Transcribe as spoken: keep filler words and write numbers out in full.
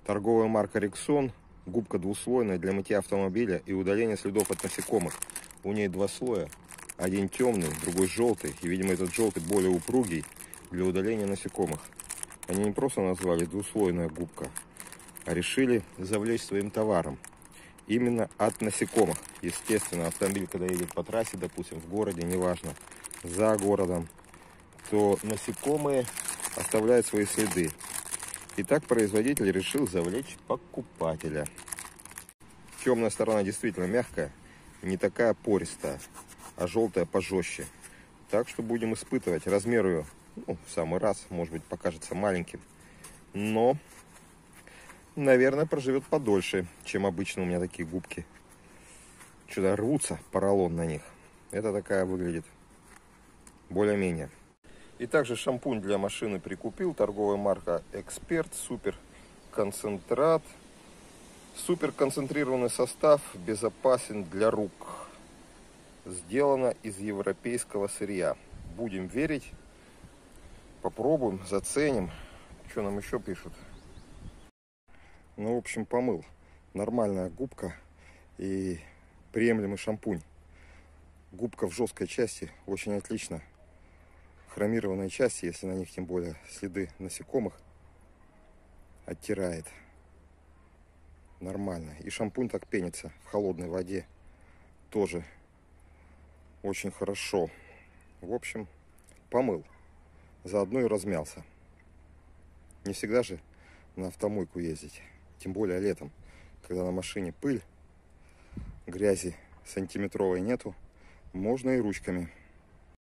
Торговая марка Rexon. Губка двуслойная для мытья автомобиля и удаления следов от насекомых. У нее два слоя. Один темный, другой желтый. И, видимо, этот желтый более упругий для удаления насекомых. Они не просто назвали двуслойная губка, а решили завлечь своим товаром. Именно от насекомых. Естественно, автомобиль, когда едет по трассе, допустим, в городе, неважно, за городом, то насекомые оставляют свои следы. Итак, производитель решил завлечь покупателя. Темная сторона действительно мягкая, не такая пористая, а желтая пожестче. Так что будем испытывать. Размер ее, ну, в самый раз, может быть, покажется маленьким. Но, наверное, проживет подольше, чем обычно у меня такие губки. Что-то рвутся, поролон на них. Это такая выглядит более-менее. И также шампунь для машины прикупил. Торговая марка Эксперт. Супер концентрат. Супер концентрированный состав. Безопасен для рук. Сделано из европейского сырья. Будем верить. Попробуем, заценим. Что нам еще пишут? Ну, в общем, помыл. Нормальная губка и приемлемый шампунь. Губка в жесткой части очень отлично. Хромированные части, если на них тем более следы насекомых, оттирает нормально. И шампунь так пенится в холодной воде тоже очень хорошо. В общем, помыл, заодно и размялся. Не всегда же на автомойку ездить, тем более летом, когда на машине пыль, грязи сантиметровой нету, можно и ручками.